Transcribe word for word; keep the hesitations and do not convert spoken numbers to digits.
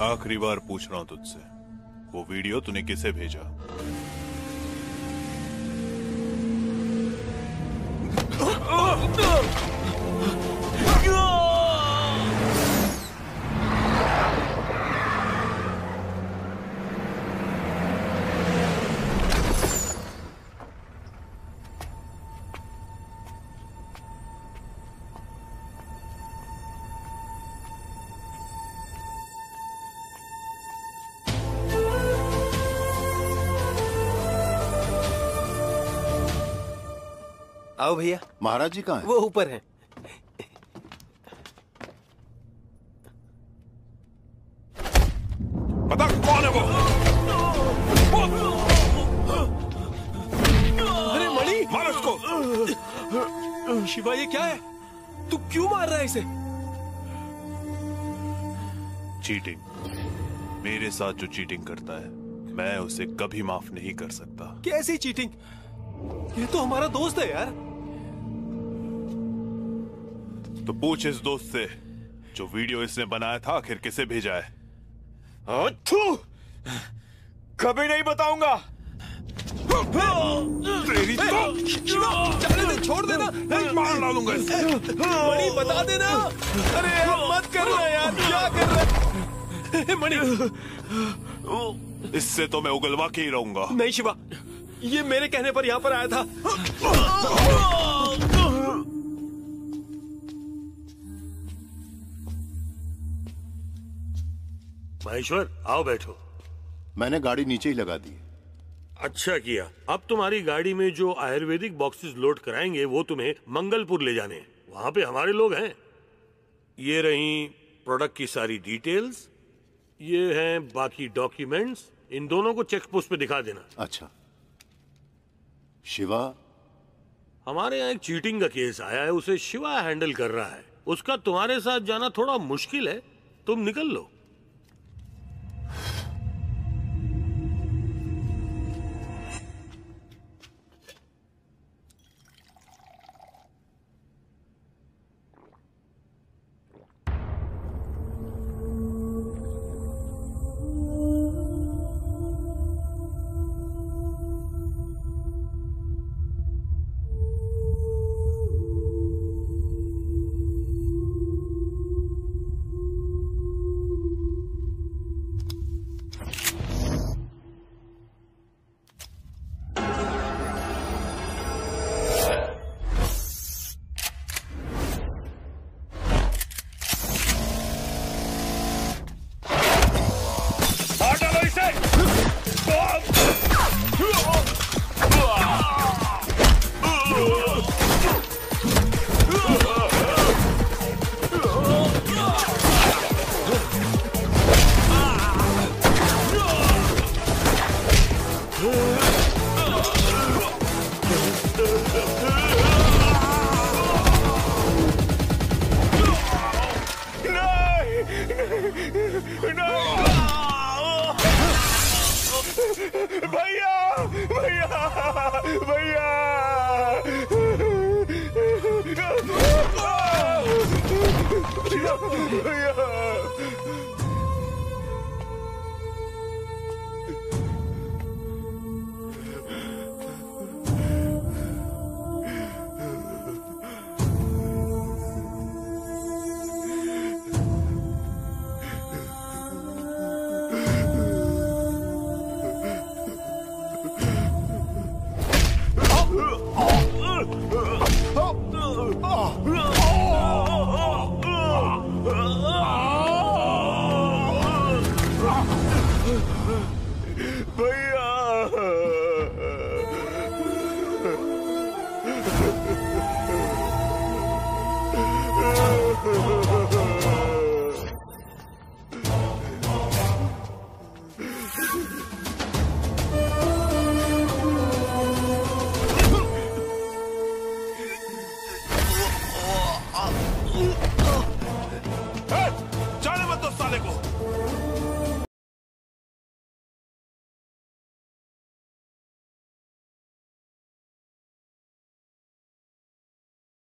आखिरी बार पूछ रहा हूं तुझसे, वो वीडियो तूने किसे भेजा? आओ भैया। महाराज जी कहाँ हैं? वो ऊपर हैं। पता कौन है वो? अरे मणि, मार उसको। शिवा ये क्या है? तू क्यों मार रहा है इसे? चीटिंग। मेरे साथ जो चीटिंग करता है मैं उसे कभी माफ नहीं कर सकता। कैसी चीटिंग? ये तो हमारा दोस्त है यार। तो पूछ इस दोस्त से जो वीडियो इसने बनाया था आखिर किसे भेजा है? कभी नहीं बताऊंगा। तेरी तो जाने दे, छोड़ देना। मार डालूंगा इसे। मणि बता देना। अरे यार मत करना यार, क्या कर रहा है मणि? इससे तो मैं उगलवा के ही रहूंगा। नहीं शिवा, ये मेरे कहने पर यहाँ पर आया था। महेश्वर आओ बैठो। मैंने गाड़ी नीचे ही लगा दी। अच्छा किया। अब तुम्हारी गाड़ी में जो आयुर्वेदिक बॉक्सेस लोड कराएंगे वो तुम्हें मंगलपुर ले जाने हैं। वहां पे हमारे लोग हैं। ये रही प्रोडक्ट की सारी डिटेल्स, ये हैं बाकी डॉक्यूमेंट्स। इन दोनों को चेक पोस्ट पे दिखा देना। अच्छा। शिवा? हमारे यहाँ एक चीटिंग का केस आया है, उसे शिवा हैंडल कर रहा है। उसका तुम्हारे साथ जाना थोड़ा मुश्किल है, तुम निकल लो। भैया